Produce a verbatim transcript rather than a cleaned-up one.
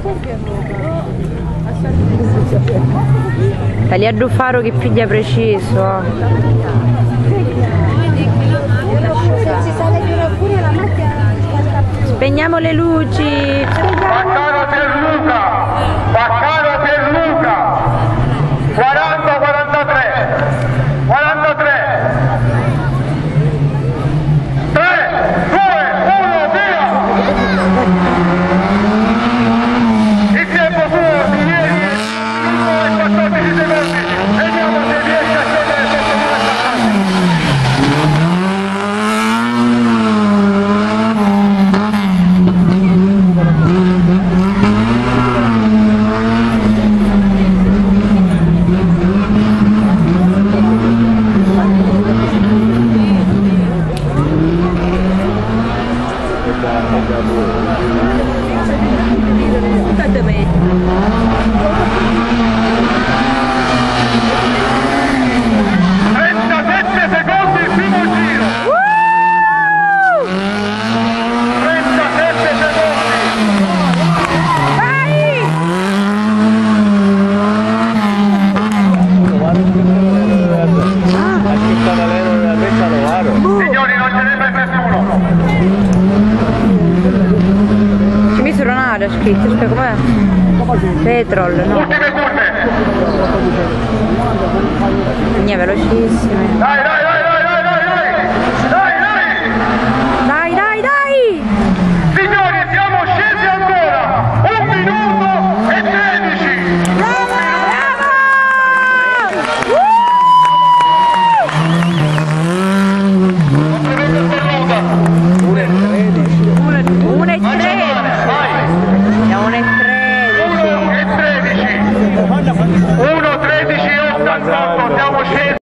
Tagliando faro che piglia preciso. Spegniamo le luci. Baccaro Pierluca, Baccaro Pierluca, quaranta quarantatré, quarantatré, tre, due, uno, via! Il tempo fu di ieri, uno e quattordici secondi, vediamo se riesce a scendere sotto i passaggi. trentasette secondi il primo giro. trentasette secondi. Vai! Signori, non ce n'è per nessuno. Ci misero un'area scritto, aspetta com'è? Petrol, no? Ultime curve. Ne velocissime. Dai, dai.